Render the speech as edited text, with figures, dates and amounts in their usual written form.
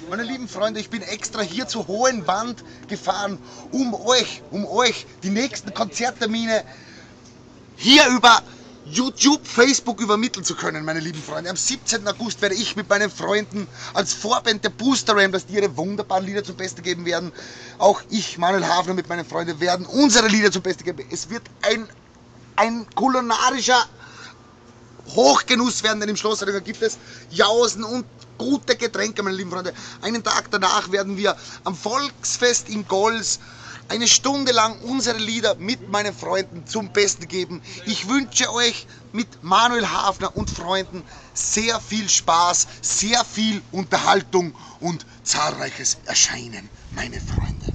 Meine lieben Freunde, ich bin extra hier zur Hohen Wand gefahren, um euch die nächsten Konzerttermine hier über YouTube, Facebook übermitteln zu können, meine lieben Freunde. Am 17. August werde ich mit meinen Freunden als Vorband der Booster Ramblers, die ihre wunderbaren Lieder zum Besten geben werden, auch ich, Manuel Hafner, mit meinen Freunden werden unsere Lieder zum Besten geben. Es wird ein kulinarischer Hochgenuss werden, denn im Schloss Ringer gibt es Jausen und gute Getränke, meine lieben Freunde. Einen Tag danach werden wir am Volksfest in Gols eine Stunde lang unsere Lieder mit meinen Freunden zum Besten geben. Ich wünsche euch mit Manuel Hafner und Freunden sehr viel Spaß, sehr viel Unterhaltung und zahlreiches Erscheinen, meine Freunde.